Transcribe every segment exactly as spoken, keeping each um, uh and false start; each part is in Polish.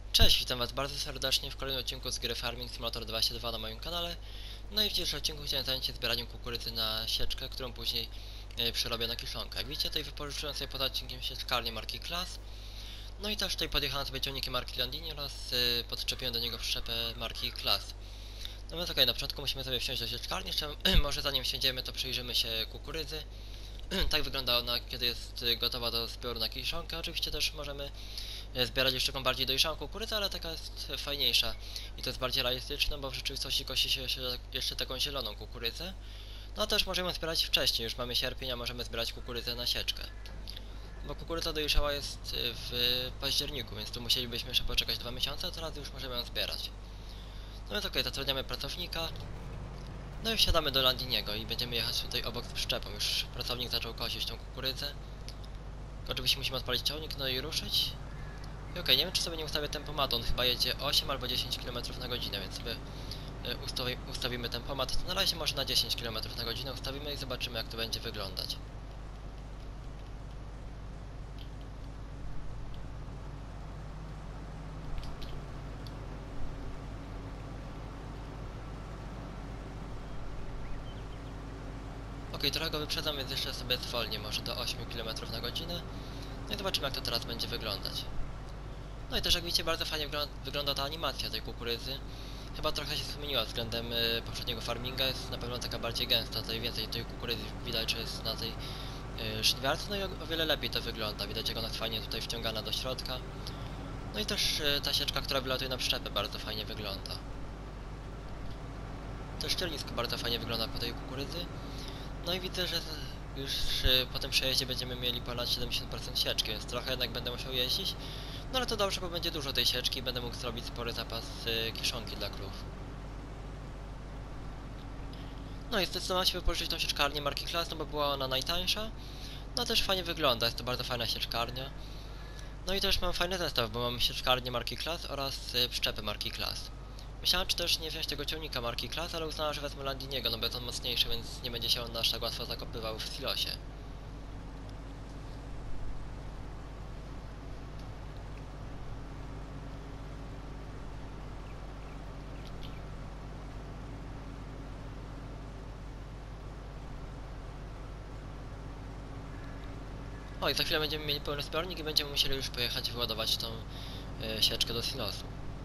Cześć, witam was bardzo serdecznie w kolejnym odcinku z gry Farming Simulator dwadzieścia dwa na moim kanale. No i w dzisiejszym odcinku chciałem zająć się zbieraniem kukurydzy na sieczkę, którą później e, przerobię na kiszonkę. Jak widzicie, tutaj wypożyczyłem sobie pod odcinkiem sieczkarnię marki Class. No i też tutaj podjechałem sobie ciągnikiem marki Landini oraz e, podczepiłem do niego przyczepę marki Class. No więc okej, okay, na początku musimy sobie wsiąść do sieczkarni, jeszcze może zanim wsiądziemy, to przyjrzymy się kukurydzy. Tak wygląda ona, kiedy jest gotowa do zbioru na kiszonkę. Oczywiście też możemy zbierać jeszcze taką bardziej dojrzałą kukurydzę, ale taka jest fajniejsza i to jest bardziej realistyczne, bo w rzeczywistości kosi się jeszcze, jeszcze taką zieloną kukurydzę. No też możemy zbierać wcześniej, już mamy sierpień, a możemy zbierać kukurydzę na sieczkę. Bo kukurydza dojrzała jest w październiku, więc tu musielibyśmy jeszcze poczekać dwa miesiące, a teraz już możemy ją zbierać. No więc okej, zatrudniamy pracownika. No i wsiadamy do Landiniego i będziemy jechać tutaj obok z przyczepą. Już pracownik zaczął kosić tą kukurydzę. Oczywiście musimy odpalić ciągnik, no i ruszyć. I okej, okay, nie wiem czy sobie nie ustawię tempomatu, on chyba jedzie osiem albo dziesięć kilometrów na godzinę, więc sobie ustawi ustawimy tempomat. To na razie może na dziesięć kilometrów na godzinę ustawimy i zobaczymy jak to będzie wyglądać. Ok, trochę go wyprzedzam, więc jeszcze sobie zwolnię, może do ośmiu kilometrów na godzinę. No i zobaczymy jak to teraz będzie wyglądać. No i też jak widzicie bardzo fajnie wygląda ta animacja tej kukurydzy. Chyba trochę się zmieniła względem y, poprzedniego farminga, jest na pewno taka bardziej gęsta, tutaj więcej tej kukurydzy widać, że jest na tej y, szliwiarce, no i o, o wiele lepiej to wygląda, widać jak ona jest fajnie tutaj wciągana do środka. No i też y, ta sieczka, która wylatuje na przyczepę bardzo fajnie wygląda. Też ściernisko bardzo fajnie wygląda po tej kukurydzy. No i widzę, że już y, po tym przejeździe będziemy mieli ponad siedemdziesiąt procent sieczki, więc trochę jednak będę musiał jeździć. No ale to dobrze, bo będzie dużo tej sieczki i będę mógł zrobić spory zapas y, kiszonki dla krów. No i zdecydowałem się wypożyczyć tą sieczkarnię marki Class, no bo była ona najtańsza. No też fajnie wygląda, jest to bardzo fajna sieczkarnia. No i też mam fajny zestaw, bo mam sieczkarnię marki Class oraz y, przyczepy marki Class. Myślałem czy też nie wziąć tego ciągnika marki Class, ale uznałem, że wezmę Landiniego, no bo jest on mocniejszy, więc nie będzie się on aż tak łatwo zakopywał w silosie. O i za chwilę będziemy mieli pełny zbiornik i będziemy musieli już pojechać wyładować tą y, sieczkę do silosu.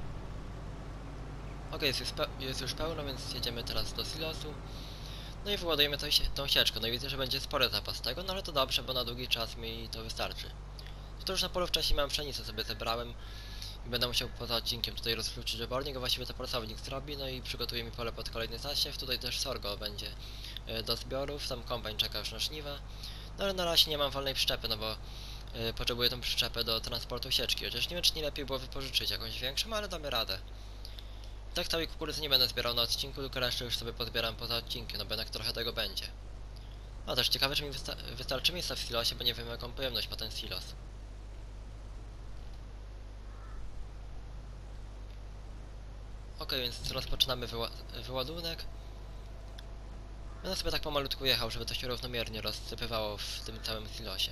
Ok, jest, już jest już pełno, więc jedziemy teraz do silosu. No i wyładujemy tą, tą sieczkę. No i widzę, że będzie spory zapas tego, no ale to dobrze, bo na długi czas mi to wystarczy. To już na polu wcześniej mam pszenicę sobie zebrałem i będę musiał poza odcinkiem tutaj rozkluczyć obornik, a właściwie to pracownik zrobi, no i przygotuje mi pole pod kolejny zasiew. Tutaj też sorgo będzie y, do zbiorów, tam kombajn czeka już na żniwa. No ale na razie nie mam wolnej przyczepy, no bo y, potrzebuję tą przyczepę do transportu sieczki, chociaż nie wiem czy nie lepiej było wypożyczyć jakąś większą, ale damy radę. Tak całej kukurydzy nie będę zbierał na odcinku, tylko resztę już sobie pozbieram poza odcinkiem, no bo jednak trochę tego będzie. A też ciekawe, czy mi wysta wystarczy miejsca w silosie, bo nie wiem jaką pojemność ma ten silos. Ok, więc rozpoczynamy wyła wyładunek. Będę sobie tak pomalutku jechał, żeby to się równomiernie rozsypywało w tym całym silosie.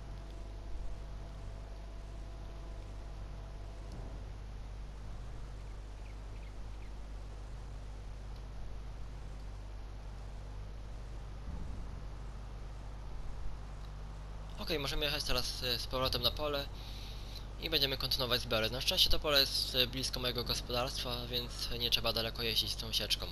Ok, możemy jechać teraz z powrotem na pole i będziemy kontynuować zbiory. Na szczęście to pole jest blisko mojego gospodarstwa, więc nie trzeba daleko jeździć z tą sieczką.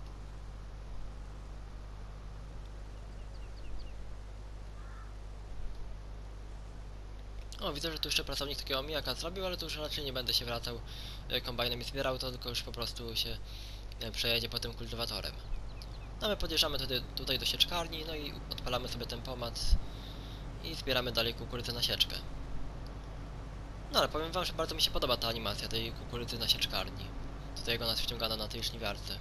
O, widzę, że tu jeszcze pracownik takiego omijaka zrobił, ale tu już raczej nie będę się wracał kombajnem i zbierał to, tylko już po prostu się przejedzie po tym kultywatorem. No my podjeżdżamy tutaj, tutaj do sieczkarni, no i odpalamy sobie tempomat i zbieramy dalej kukurydzę na sieczkę. No ale powiem wam, że bardzo mi się podoba ta animacja tej kukurydzy na sieczkarni. Tutaj jak ona jest wciągana na tej żniwiarce.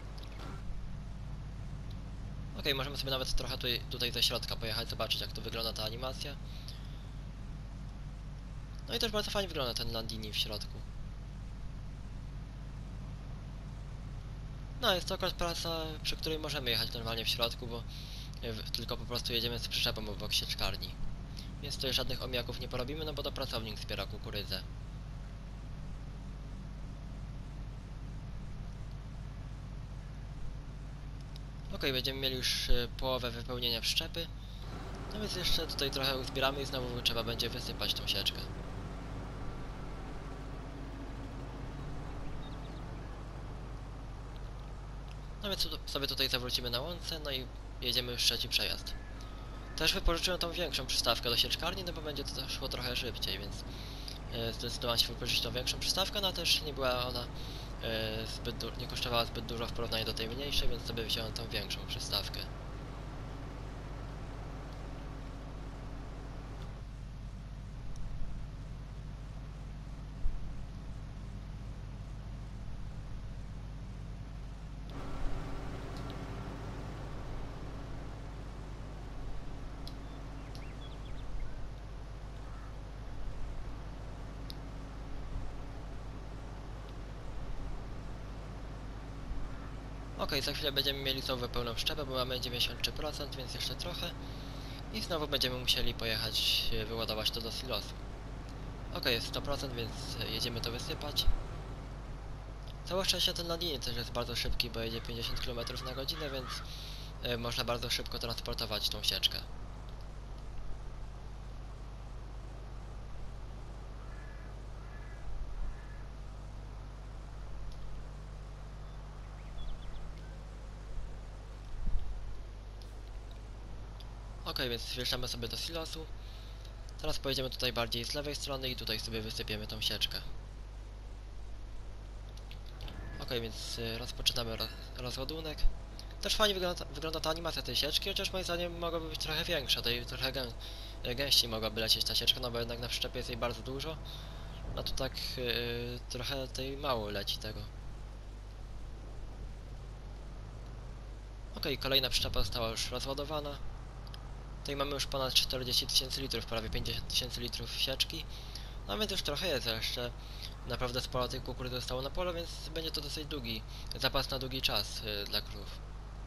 Ok, możemy sobie nawet trochę tutaj, tutaj ze środka pojechać, zobaczyć jak to wygląda ta animacja. No i też bardzo fajnie wygląda ten Landini w środku. No jest to akurat praca, przy której możemy jechać normalnie w środku, bo tylko po prostu jedziemy z przyczepą obok sieczkarni. Więc tutaj żadnych omijaków nie porobimy, no bo to pracownik zbiera kukurydzę. Ok, będziemy mieli już y, połowę wypełnienia przyczepy. No więc jeszcze tutaj trochę uzbieramy i znowu trzeba będzie wysypać tą sieczkę. No więc sobie tutaj zawrócimy na łące, no i jedziemy już trzeci przejazd. Też wypożyczyłem tą większą przystawkę do sieczkarni, no bo będzie to szło trochę szybciej, więc e, zdecydowałem się wypożyczyć tą większą przystawkę, no też nie była ona e, zbyt nie kosztowała zbyt dużo w porównaniu do tej mniejszej, więc sobie wziąłem tą większą przystawkę. Ok, za chwilę będziemy mieli znowu pełną przyczepę, bo mamy dziewięćdziesiąt trzy procent, więc jeszcze trochę. I znowu będziemy musieli pojechać, wyładować to do silosu. Ok, jest sto procent, więc jedziemy to wysypać. Całe szczęście ten Landini też jest bardzo szybki, bo jedzie pięćdziesiąt kilometrów na godzinę, więc y, można bardzo szybko transportować tą sieczkę. Ok, więc wjeżdżamy sobie do silosu. Teraz pojedziemy tutaj bardziej z lewej strony i tutaj sobie wysypiemy tą sieczkę. Ok, więc y, rozpoczynamy roz rozładunek. Też fajnie wygląda, wygląda ta animacja tej sieczki, chociaż moim zdaniem mogłaby być trochę większa, tej trochę gę gęściej mogłaby lecieć ta sieczka, no bo jednak na przyczepie jest jej bardzo dużo. No tu tak yy, trochę tej mało leci tego. Ok, kolejna przyczepa została już rozładowana. Tutaj mamy już ponad czterdzieści tysięcy litrów, prawie pięćdziesiąt tysięcy litrów sieczki. No więc już trochę jest, jeszcze naprawdę sporo tej kukurydzy zostało na polu, więc będzie to dosyć długi zapas na długi czas yy, dla krów.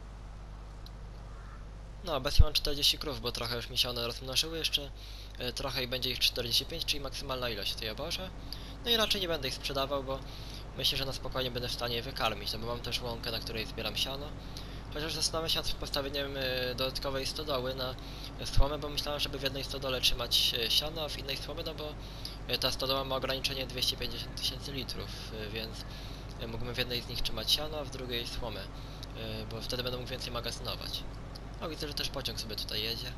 No, obecnie mam czterdzieści krów, bo trochę już mi się one rozmnożyły jeszcze. Yy, trochę i będzie ich czterdzieści pięć, czyli maksymalna ilość tej oboże. No i raczej nie będę ich sprzedawał, bo myślę, że na spokojnie będę w stanie je wykarmić, no bo mam też łąkę, na której zbieram siano. Chociaż zastanawiam się nad postawieniem y, dodatkowej stodoły na słomę, bo myślałem, żeby w jednej stodole trzymać y, siano, a w innej słomy, no bo y, ta stodoła ma ograniczenie dwieście pięćdziesiąt tysięcy litrów, y, więc y, mógłbym w jednej z nich trzymać siano, a w drugiej słomę, y, bo wtedy będę mógł więcej magazynować. O, widzę, że też pociąg sobie tutaj jedzie.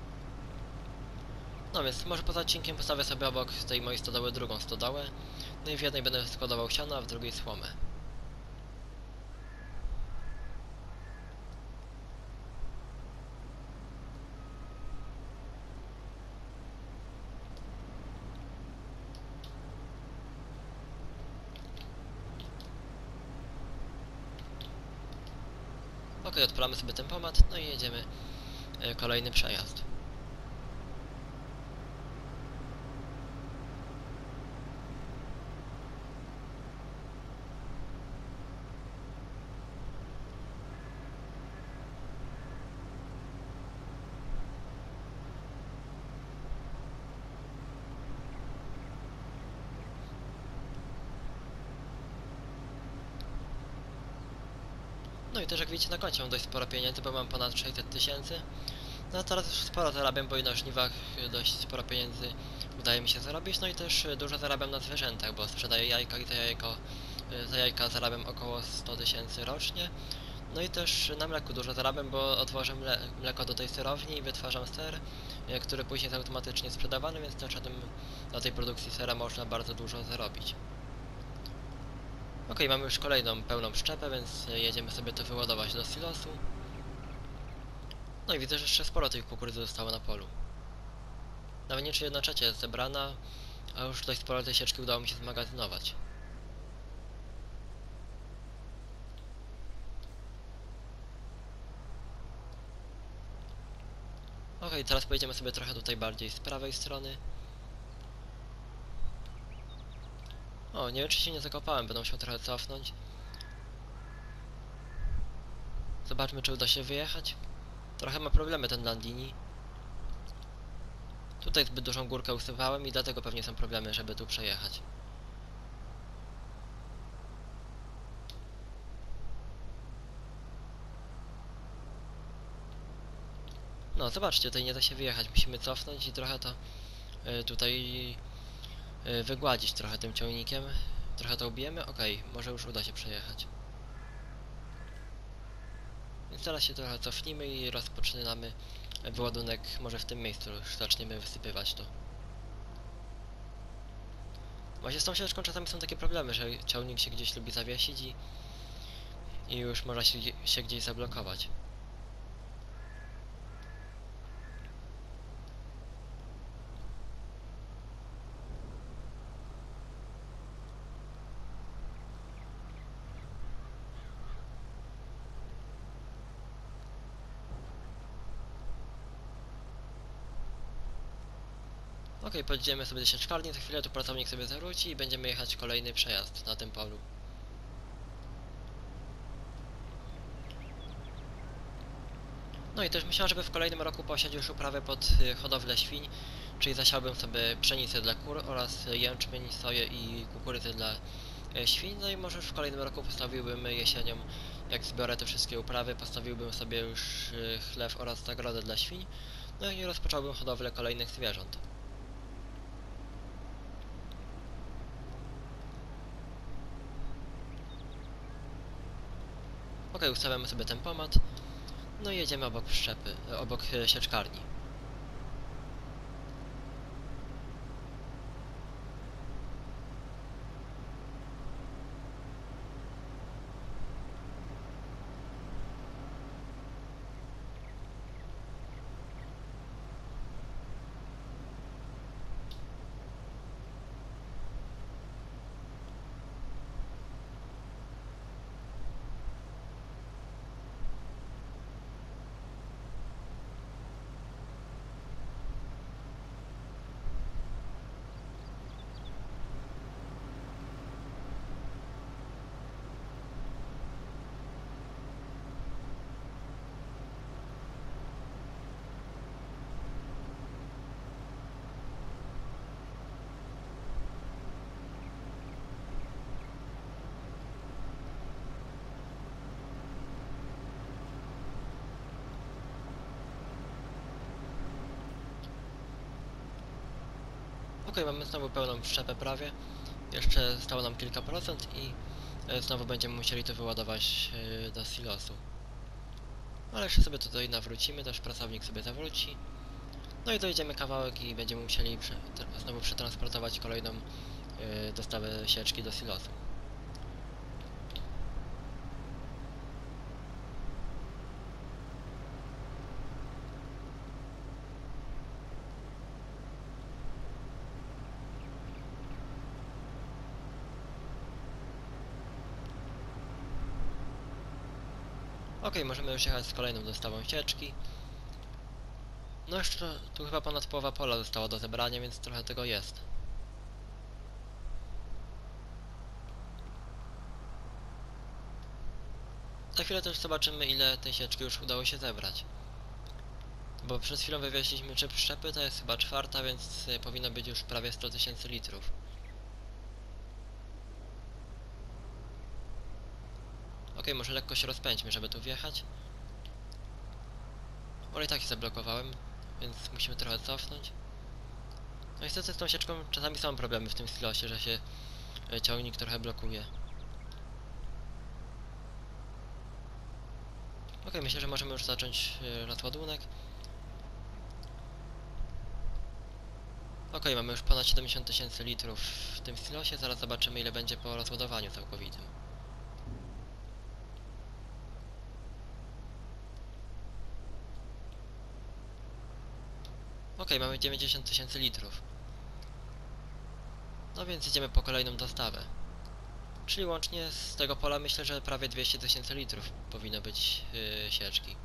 No więc może poza odcinkiem postawię sobie obok tej mojej stodoły drugą stodołę, no i w jednej będę składował siano, a w drugiej słomę. Ok, odpalamy sobie tempomat, no i jedziemy y, kolejny przejazd. No i też jak widzicie na koncie mam dość sporo pieniędzy, bo mam ponad sześćset tysięcy. No teraz już sporo zarabiam, bo i na żniwach dość sporo pieniędzy udaje mi się zarobić. No i też dużo zarabiam na zwierzętach, bo sprzedaję jajka i za, jajko, za jajka zarabiam około sto tysięcy rocznie. No i też na mleku dużo zarabiam, bo odwożę mle mleko do tej serowni i wytwarzam ser, który później jest automatycznie sprzedawany, więc też na, tym, na tej produkcji sera można bardzo dużo zarobić. Ok, mamy już kolejną pełną przyczepę, więc jedziemy sobie to wyładować do silosu. No i widzę, że jeszcze sporo tej kukurydzy zostało na polu. Nawet nie czy jedna trzecia jest zebrana, a już dość sporo tej sieczki udało mi się zmagazynować. Ok, teraz pojedziemy sobie trochę tutaj bardziej z prawej strony. O, nie wiem czy się nie zakopałem, będę musiał trochę cofnąć. Zobaczmy czy uda się wyjechać. Trochę ma problemy ten Landini. Tutaj zbyt dużą górkę usuwałem i dlatego pewnie są problemy, żeby tu przejechać. No, zobaczcie, tutaj nie da się wyjechać, musimy cofnąć i trochę to y, tutaj y, wygładzić trochę tym ciągnikiem. Trochę to ubijemy, okej, może już uda się przejechać. Więc teraz się trochę cofnijmy i rozpoczynamy wyładunek, może w tym miejscu już zaczniemy wysypywać to. Właśnie z tą ścieżką czasami są takie problemy, że ciągnik się gdzieś lubi zawiesić i, i już można się, się gdzieś zablokować. Ok, pojedziemy sobie do sieczkarni, za chwilę tu pracownik sobie zawróci i będziemy jechać kolejny przejazd na tym polu. No i też myślałem, żeby w kolejnym roku posiać już uprawę pod y, hodowlę świń, czyli zasiałbym sobie pszenicę dla kur oraz jęczmień, soję i kukurydzę dla y, świń. No i może już w kolejnym roku postawiłbym jesienią, jak zbiorę te wszystkie uprawy, postawiłbym sobie już y, chlew oraz zagrodę dla świń. No i rozpocząłbym hodowlę kolejnych zwierząt. Ok, ustawiamy sobie tempomat. No i jedziemy obok przyczepy, obok y, sieczkarni. Ok, mamy znowu pełną przyczepę prawie. Jeszcze zostało nam kilka procent i e, znowu będziemy musieli to wyładować e, do silosu. Ale jeszcze sobie tutaj nawrócimy, też pracownik sobie zawróci. No i dojedziemy kawałek i będziemy musieli prze, te, znowu przetransportować kolejną e, dostawę sieczki do silosu. Ok, możemy już jechać z kolejną dostawą sieczki. No jeszcze tu chyba ponad połowa pola została do zebrania, więc trochę tego jest. Za chwilę też zobaczymy, ile tej sieczki już udało się zebrać. Bo przed chwilą wywieźliśmy trzy przyczepy, to jest chyba czwarta, więc y, powinno być już prawie sto tysięcy litrów. Ok, może lekko się rozpędźmy, żeby tu wjechać. Ale i tak się zablokowałem, więc musimy trochę cofnąć. No niestety z tą sieczką czasami są problemy w tym silosie, że się y, ciągnik trochę blokuje. Ok, myślę, że możemy już zacząć y, rozładunek. Ok, mamy już ponad siedemdziesiąt tysięcy litrów w tym silosie, zaraz zobaczymy, ile będzie po rozładowaniu całkowitym. Ok, mamy dziewięćdziesiąt tysięcy litrów. No więc idziemy po kolejną dostawę. Czyli łącznie z tego pola myślę, że prawie dwieście tysięcy litrów powinno być yy, sieczki.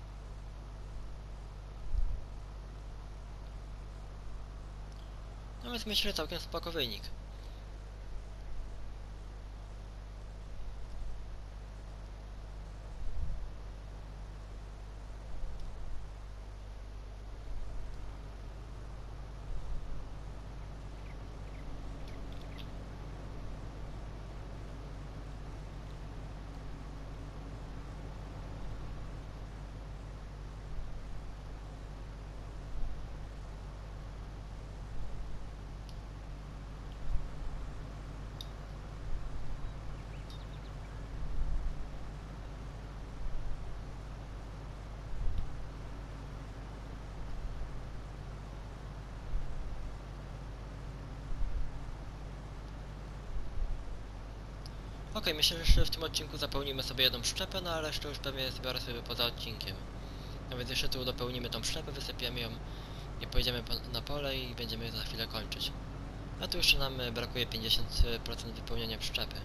No więc myślę, że całkiem spoko wynik. Ok, myślę, że jeszcze w tym odcinku zapełnimy sobie jedną szczepę, no ale resztę już pewnie zbiorę sobie poza odcinkiem. No więc jeszcze tu dopełnimy tą szczepę, wysypiemy ją i pojedziemy po, na pole i będziemy za chwilę kończyć. A tu jeszcze nam brakuje pięćdziesiąt procent wypełnienia przyczepy.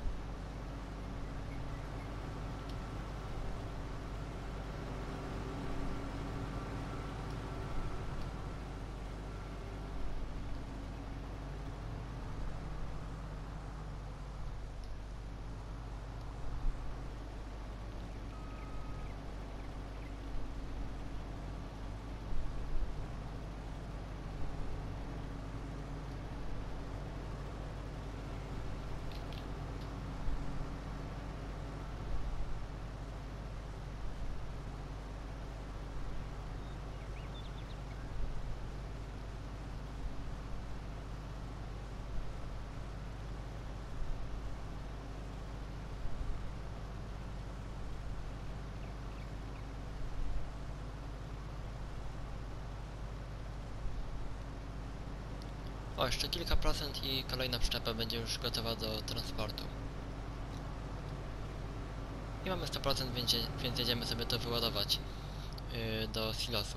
O, jeszcze kilka procent i kolejna przyczepa będzie już gotowa do transportu. I mamy sto procent, więc, więc jedziemy sobie to wyładować yy, do silosu.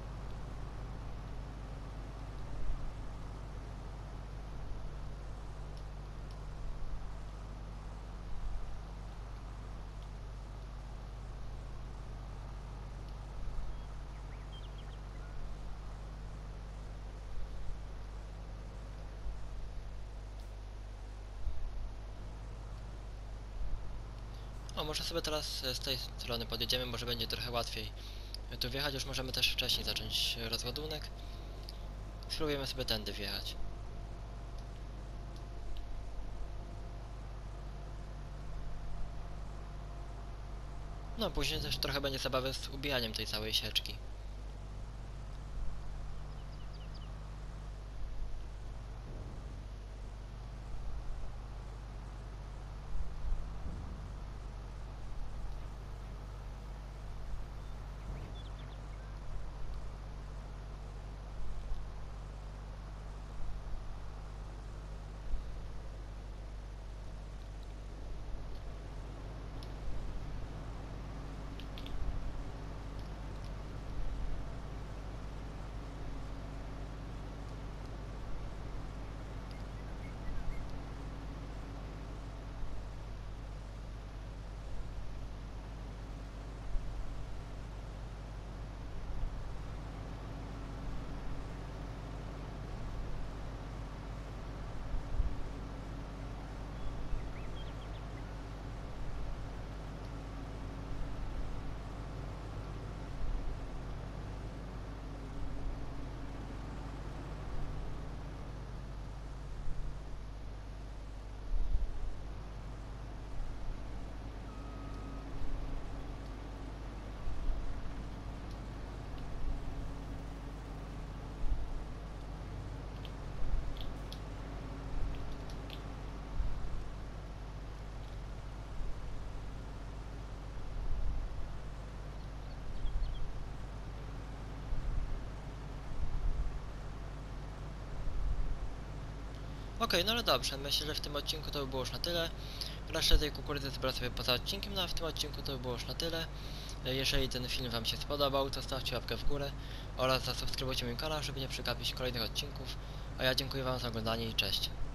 O, może sobie teraz z tej strony podjedziemy, może będzie trochę łatwiej tu wjechać, już możemy też wcześniej zacząć rozładunek. Spróbujemy sobie tędy wjechać. No, później też trochę będzie zabawy z ubijaniem tej całej sieczki. Okej, no ale dobrze, myślę, że w tym odcinku to by było już na tyle. Resztę tej kukurydzy zbiorę sobie poza odcinkiem, no a w tym odcinku to by było już na tyle. Jeżeli ten film wam się spodobał, to stawcie łapkę w górę oraz zasubskrybujcie mój kanał, żeby nie przegapić kolejnych odcinków. A ja dziękuję wam za oglądanie i cześć.